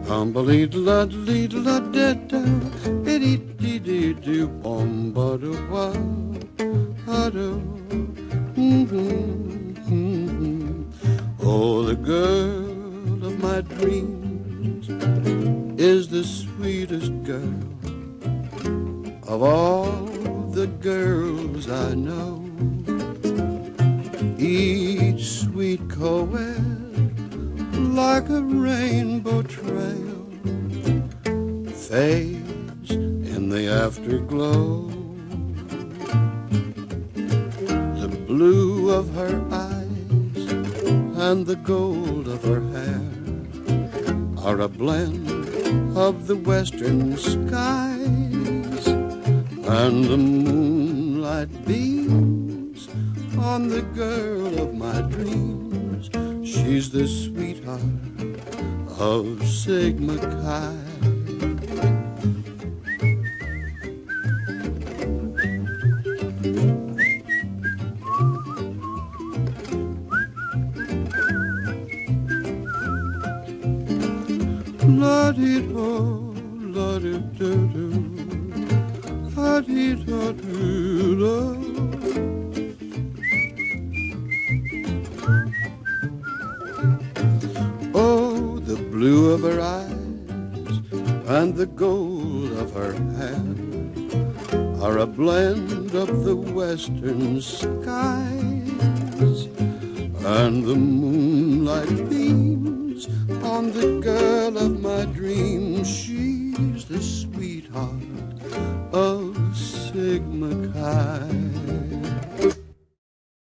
Bum-ba-lee-da-da-lee-da-da-da-da, itty-dee-dee-dee, bum-ba-doo-wah, ha-doo. Oh, the girl of my dreams is the sweetest girl of all the girls I know. Each sweet coed like a rainbow trail fades in the afterglow. The blue of her eyes and the gold of her hair are a blend of the western skies, and the moonlight beams on the girl of my dreams. She's the sweetheart of Sigma Chi. La-dee-do, la-dee-do-do, la-dee-do-do-do. Oh, the blue of her eyes and the gold of her hair are a blend of the western skies, and the moonlight beams on the girl of my dreams. She's the sweetheart of Sigma Chi.